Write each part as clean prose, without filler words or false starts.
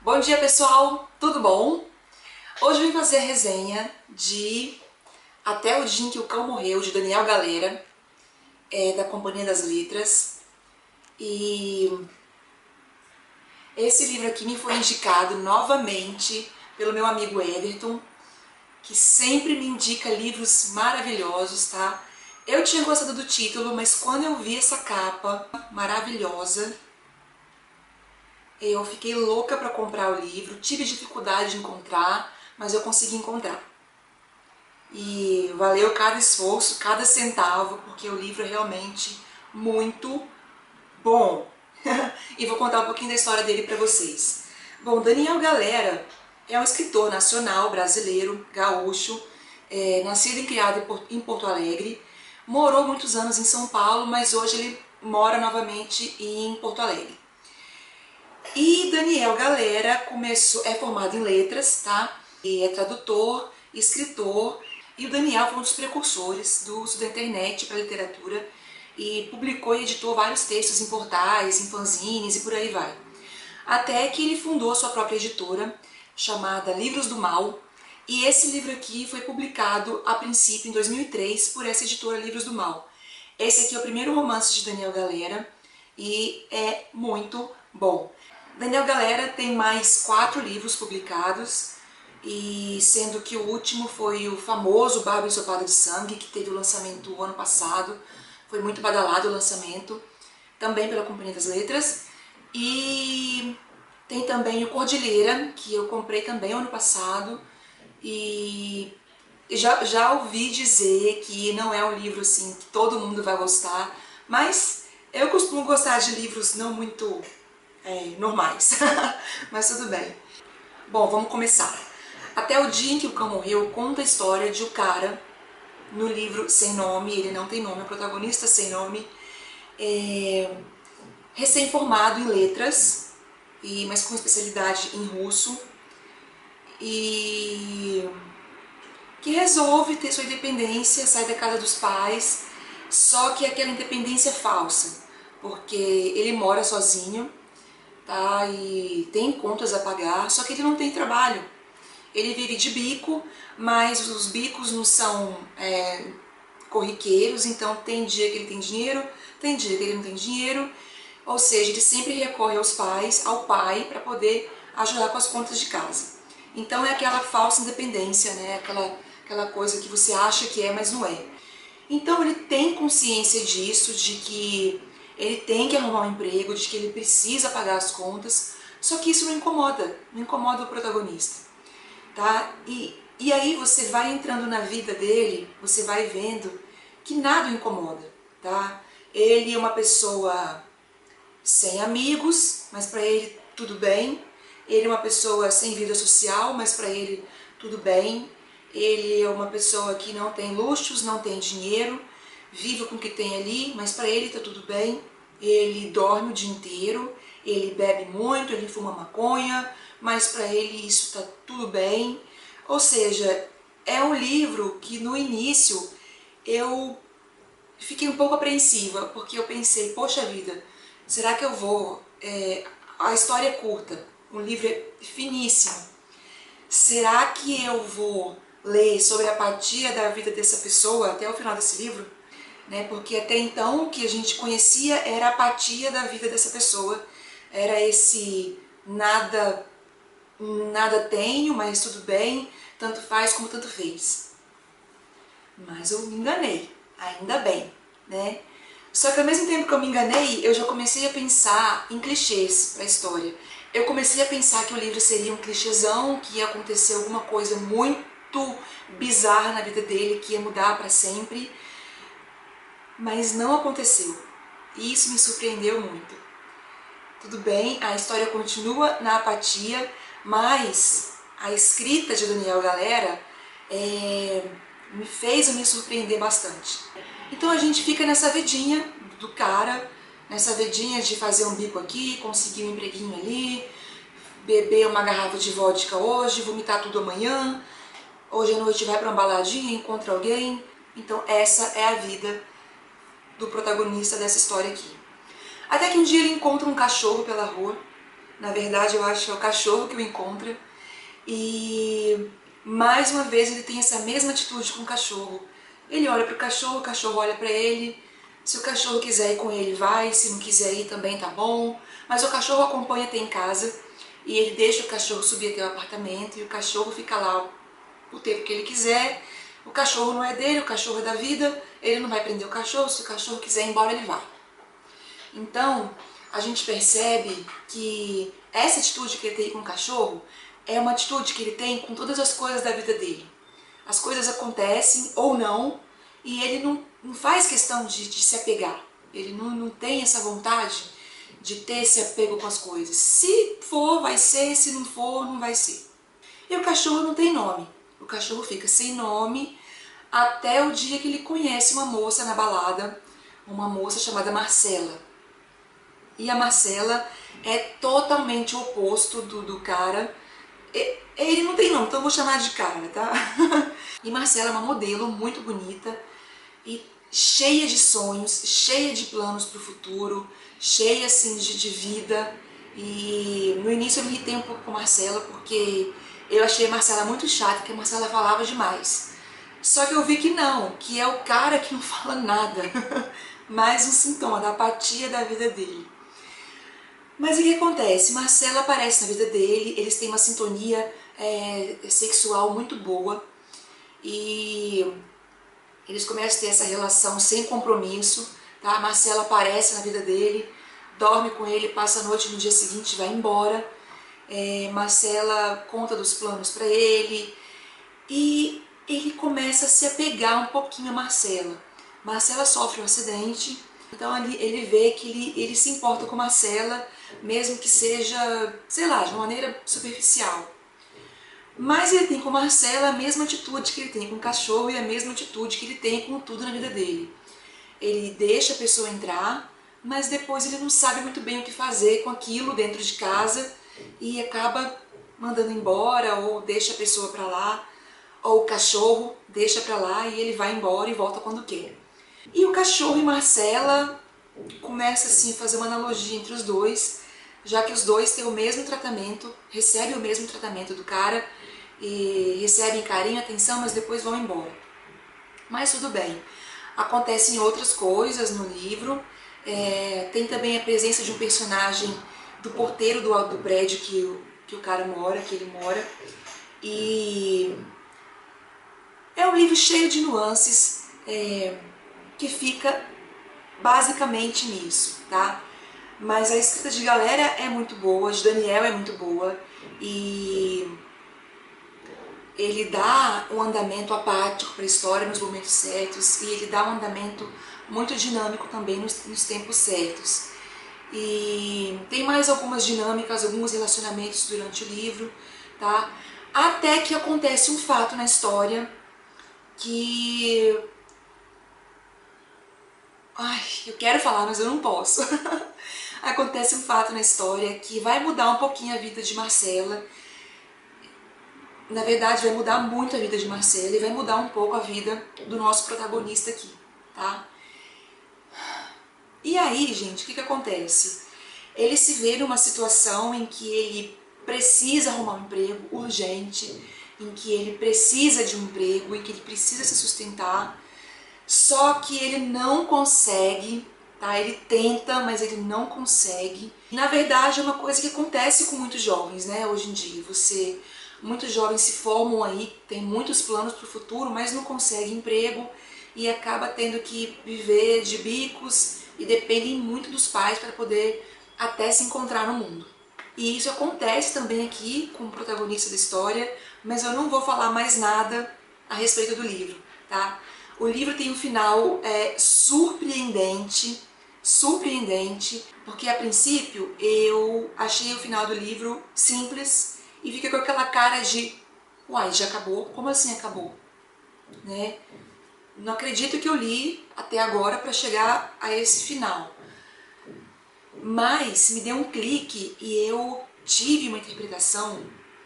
Bom dia, pessoal! Tudo bom? Hoje eu vim fazer a resenha de Até o Dia em que o Cão Morreu, de Daniel Galera, da Companhia das Letras. E esse livro aqui me foi indicado novamente pelo meu amigo Everton, que sempre me indica livros maravilhosos, tá? Eu tinha gostado do título, mas quando eu vi essa capa maravilhosa, eu fiquei louca para comprar o livro, tive dificuldade de encontrar, mas eu consegui encontrar. E valeu cada esforço, cada centavo, porque o livro é realmente muito bom. E vou contar um pouquinho da história dele para vocês. Bom, Daniel Galera é um escritor nacional brasileiro, gaúcho, nascido e criado em Porto Alegre, morou muitos anos em São Paulo, mas hoje ele mora novamente em Porto Alegre. E Daniel Galera é formado em letras, tá? E é tradutor, escritor, e o Daniel foi um dos precursores do uso da internet para a literatura e publicou e editou vários textos em portais, em fanzines e por aí vai. Até que ele fundou sua própria editora, chamada Livros do Mal, e esse livro aqui foi publicado a princípio em 2003 por essa editora Livros do Mal. Esse aqui é o primeiro romance de Daniel Galera e é muito bom. Daniel Galera tem mais 4 livros publicados, e sendo que o último foi o famoso Barba Ensopada de Sangue, que teve o lançamento o ano passado, foi muito badalado o lançamento, também pela Companhia das Letras. E tem também o Cordilheira, que eu comprei também ano passado, e já ouvi dizer que não é um livro assim que todo mundo vai gostar, mas eu costumo gostar de livros não muito normais, mas tudo bem. Bom, vamos começar. Até o Dia em que o Cão Morreu conta a história de um cara no livro sem nome, ele não tem nome, é o protagonista sem nome, recém-formado em letras, mas com especialidade em russo, e que resolve ter sua independência, sair da casa dos pais, só que aquela independência é falsa, porque ele mora sozinho, tá? E tem contas a pagar, só que ele não tem trabalho. Ele vive de bico, mas os bicos não são corriqueiros, então tem dia que ele tem dinheiro, tem dia que ele não tem dinheiro, ou seja, ele sempre recorre aos pais, ao pai, para ajudar com as contas de casa. Então é aquela falsa independência, né? Aquela coisa que você acha que é, mas não é. Então ele tem consciência disso, de que ele tem que arrumar um emprego, de que ele precisa pagar as contas, só que isso não incomoda o protagonista, tá? E aí você vai entrando na vida dele, você vai vendo que nada o incomoda, tá? Ele é uma pessoa sem amigos, mas para ele tudo bem. Ele é uma pessoa sem vida social, mas para ele tudo bem. Ele é uma pessoa que não tem luxos, não tem dinheiro, vive com o que tem ali, mas para ele tá tudo bem. Ele dorme o dia inteiro, ele bebe muito, ele fuma maconha, mas para ele isso tá tudo bem. Ou seja, é um livro que no início eu fiquei um pouco apreensiva, porque eu pensei, poxa vida, será que eu vou... a história é curta, um livro é finíssimo. Será que eu vou ler sobre a apatia da vida dessa pessoa até o final desse livro? Né? Porque até então o que a gente conhecia era a apatia da vida dessa pessoa. Era esse nada tenho, mas tudo bem, tanto faz como tanto fez. Mas eu me enganei, ainda bem, né? Só que ao mesmo tempo que eu me enganei, eu já comecei a pensar em clichês para a história. Eu comecei a pensar que o livro seria um clichêzão, que ia acontecer alguma coisa muito bizarra na vida dele, que ia mudar para sempre, mas não aconteceu. E isso me surpreendeu muito. Tudo bem, a história continua na apatia, mas a escrita de Daniel Galera me fez me surpreender bastante. Então a gente fica nessa vidinha do cara, nessa vidinha de fazer um bico aqui, conseguir um empreguinho ali, beber uma garrafa de vodka hoje, vomitar tudo amanhã, hoje à noite vai para uma baladinha, encontra alguém. Então essa é a vida do protagonista dessa história aqui. Até que um dia ele encontra um cachorro pela rua, Na verdade, eu acho que é o cachorro que o encontra. E mais uma vez ele tem essa mesma atitude com o cachorro. Ele olha para o cachorro olha para ele. Se o cachorro quiser ir com ele, vai. Se não quiser ir, também tá bom. Mas o cachorro acompanha até em casa. E ele deixa o cachorro subir até o apartamento. E o cachorro fica lá o tempo que ele quiser. O cachorro não é dele, o cachorro é da vida. Ele não vai prender o cachorro. Se o cachorro quiser ir embora, ele vai. Então, a gente percebe que essa atitude que ele tem com o cachorro é uma atitude que ele tem com todas as coisas da vida dele. As coisas acontecem ou não, e ele não faz questão de se apegar. Ele não tem essa vontade de ter esse apego com as coisas. Se for, vai ser, se não for, não vai ser. E o cachorro não tem nome. O cachorro fica sem nome até o dia que ele conhece uma moça na balada, uma moça chamada Marcela. E a Marcela é totalmente o oposto do cara. Ele não tem nome, então eu vou chamar de cara, tá? E Marcela é uma modelo muito bonita e cheia de sonhos, cheia de planos para o futuro, cheia assim de vida. E no início eu me irritei um pouco com a Marcela porque eu achei a Marcela muito chata, que a Marcela falava demais. Só que eu vi que não, que é o cara que não fala nada. Mais um sintoma da apatia da vida dele. Mas o que acontece? Marcela aparece na vida dele, eles têm uma sintonia sexual muito boa e eles começam a ter essa relação sem compromisso, tá? Marcela aparece na vida dele, dorme com ele, passa a noite, no dia seguinte vai embora. Marcela conta dos planos para ele e ele começa a se apegar um pouquinho a Marcela. Marcela sofre um acidente, então ele vê que ele se importa com Marcela, mesmo que seja, sei lá, de uma maneira superficial. Mas ele tem com Marcela a mesma atitude que ele tem com o cachorro e a mesma atitude que ele tem com tudo na vida dele. Ele deixa a pessoa entrar, mas depois ele não sabe muito bem o que fazer com aquilo dentro de casa e acaba mandando embora ou deixa a pessoa pra lá, ou o cachorro deixa pra lá e ele vai embora e volta quando quer. E o cachorro e Marcela começa assim a fazer uma analogia entre os dois, já que os dois têm o mesmo tratamento, recebem o mesmo tratamento do cara e recebem carinho, atenção, mas depois vão embora. Mas tudo bem. Acontecem outras coisas no livro. Tem também a presença de um personagem do porteiro do prédio que o cara mora, que ele mora. E é um livro cheio de nuances que fica basicamente nisso, tá? Mas a escrita de galera é muito boa, de Daniel é muito boa e ele dá um andamento apático para a história nos momentos certos e ele dá um andamento muito dinâmico também nos tempos certos. E tem mais algumas dinâmicas, alguns relacionamentos durante o livro, tá? Até que acontece um fato na história que... Ai, eu quero falar, mas eu não posso. Acontece um fato na história que vai mudar um pouquinho a vida de Marcela. Na verdade, vai mudar muito a vida de Marcela e vai mudar um pouco a vida do nosso protagonista aqui, tá? E aí, gente, o que acontece? Ele se vê numa situação em que ele precisa arrumar um emprego urgente, em que ele precisa de um emprego, em que ele precisa se sustentar, só que ele não consegue, tá? Ele tenta, mas ele não consegue. Na verdade, é uma coisa que acontece com muitos jovens, né? Hoje em dia, muitos jovens se formam aí, tem muitos planos para o futuro, mas não conseguem emprego e acaba tendo que viver de bicos e dependem muito dos pais para poder até se encontrar no mundo. E isso acontece também aqui com o protagonista da história, mas eu não vou falar mais nada a respeito do livro, tá? O livro tem um final surpreendente, porque a princípio eu achei o final do livro simples e fiquei com aquela cara de, uai, já acabou? Como assim acabou? Né? Não acredito que eu li até agora para chegar a esse final. Mas me deu um clique e eu tive uma interpretação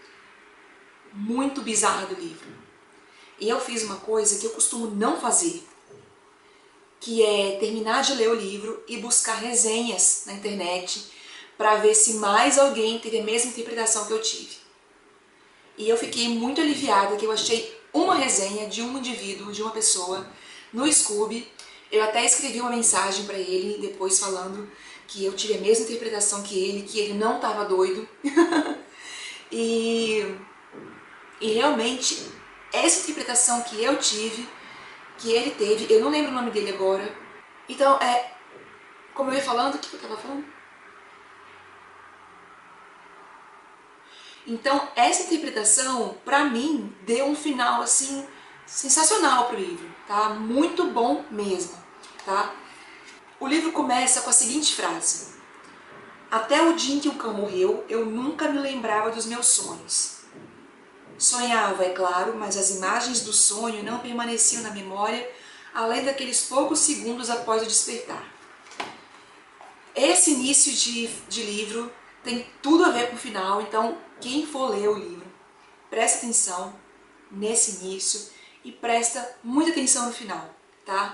muito bizarra do livro. E eu fiz uma coisa que eu costumo não fazer, que é terminar de ler o livro e buscar resenhas na internet para ver se mais alguém teve a mesma interpretação que eu tive. E eu fiquei muito aliviada que eu achei uma resenha de um indivíduo, de uma pessoa, no Scoob. Eu até escrevi uma mensagem para ele depois falando que eu tive a mesma interpretação que ele não estava doido. e realmente, essa interpretação que eu tive, que ele teve, eu não lembro o nome dele agora. Então, como eu ia falando, o que eu estava falando? Então, essa interpretação, pra mim, deu um final, assim, sensacional pro livro, tá? Muito bom mesmo, tá? O livro começa com a seguinte frase: até o dia em que o cão morreu, eu nunca me lembrava dos meus sonhos. Sonhava, é claro, mas as imagens do sonho não permaneciam na memória, além daqueles poucos segundos após o despertar. Esse início de livro tem tudo a ver com o final, então quem for ler o livro, presta atenção nesse início e presta muita atenção no final, tá?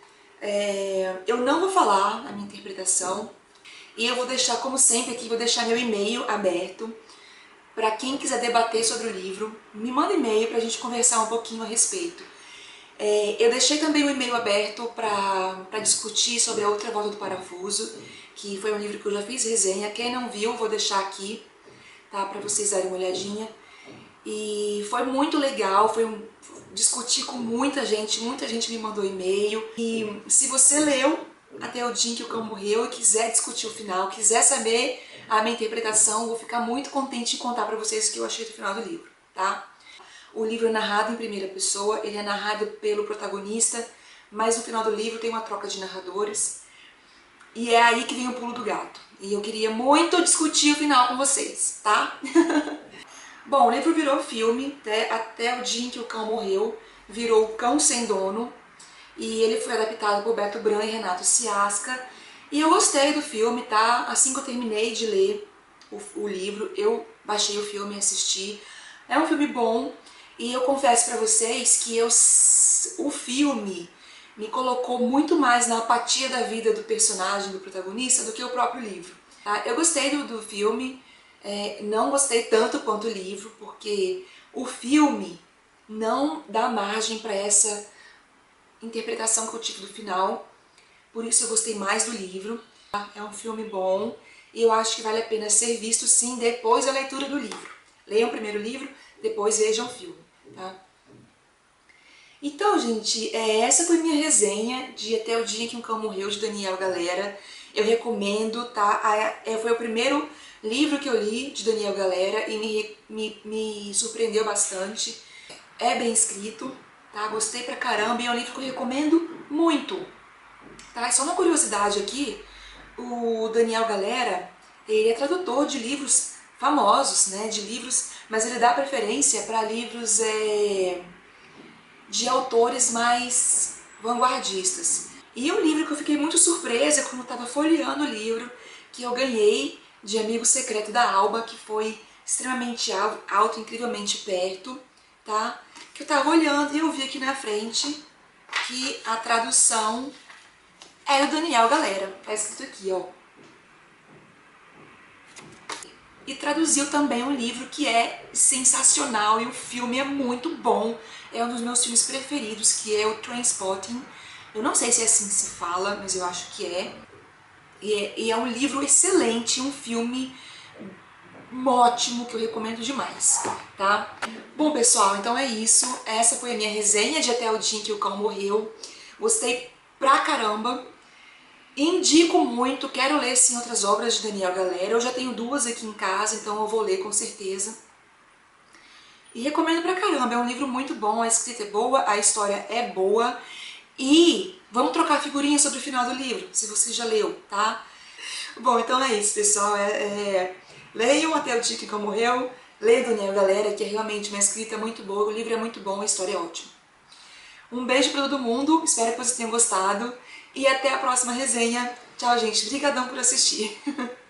Eu não vou falar a minha interpretação e eu vou deixar, como sempre aqui, vou deixar meu e-mail aberto para quem quiser debater sobre o livro. Me manda e-mail para a gente conversar um pouquinho a respeito. Eu deixei também o e-mail aberto para discutir sobre A Outra Volta do Parafuso, que foi um livro que eu já fiz resenha. Quem não viu, vou deixar aqui, tá, para vocês darem uma olhadinha. E foi muito legal, discuti com muita gente me mandou e-mail. E se você leu Até o Dia em que o Cão Morreu e quiser discutir o final, quiser saber a minha interpretação, vou ficar muito contente em contar para vocês o que eu achei do final do livro, tá? O livro é narrado em primeira pessoa, ele é narrado pelo protagonista, mas no final do livro tem uma troca de narradores. E é aí que vem o pulo do gato. E eu queria muito discutir o final com vocês, tá? Bom, o livro virou filme, né? Até o Dia em que o Cão Morreu, virou O Cão Sem Dono. E ele foi adaptado por Beto Bran e Renato Ciasca. E eu gostei do filme, tá? Assim que eu terminei de ler o livro, eu baixei o filme e assisti. É um filme bom. E eu confesso pra vocês que o filme me colocou muito mais na apatia da vida do personagem, do protagonista, do que o próprio livro. Tá? Eu gostei do filme, não gostei tanto quanto o livro, porque o filme não dá margem para essa interpretação que eu tive do final, por isso eu gostei mais do livro. Tá? É um filme bom e eu acho que vale a pena ser visto sim depois da leitura do livro. Leiam primeiro o livro, depois vejam o filme. Tá? Então, gente, essa foi minha resenha de Até o Dia em que um Cão Morreu, de Daniel Galera. Eu recomendo, tá? Foi o primeiro livro que eu li de Daniel Galera e me surpreendeu bastante. É bem escrito, tá? Gostei pra caramba e é um livro que eu recomendo muito. Tá? Só uma curiosidade aqui, o Daniel Galera, ele é tradutor de livros famosos, né? De livros, mas ele dá preferência para livros de autores mais vanguardistas. E um livro que eu fiquei muito surpresa quando eu estava folheando o livro, que eu ganhei de Amigo Secreto da Alba, que foi extremamente alto, incrivelmente perto, tá? Que eu estava olhando e eu vi aqui na frente que a tradução é do Daniel Galera. Tá escrito aqui, ó. E traduziu também um livro que é sensacional e o filme é muito bom. É um dos meus filmes preferidos, que é o Trainspotting. Eu não sei se é assim que se fala, mas eu acho que é. E é um livro excelente, um filme ótimo que eu recomendo demais, tá? Bom, pessoal, então é isso. Essa foi a minha resenha de Até o Dia em que o Cão Morreu. Gostei pra caramba. Indico muito, quero ler sim outras obras de Daniel Galera. Eu já tenho duas aqui em casa, então eu vou ler com certeza. E recomendo pra caramba, é um livro muito bom, a escrita é boa, a história é boa. E vamos trocar figurinhas sobre o final do livro, se você já leu, tá? Bom, então é isso, pessoal. Leiam Até o Dia que o Cão Morreu, leiam Daniel Galera, que é realmente uma escrita muito boa, o livro é muito bom, a história é ótima. Um beijo pra todo mundo, espero que vocês tenham gostado. E até a próxima resenha. Tchau, gente. Obrigadão por assistir.